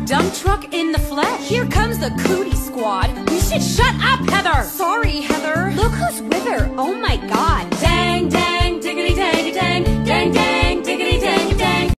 dump truck in the flesh. Here comes the cootie squad. You should shut up, Heather! Sorry, Heather.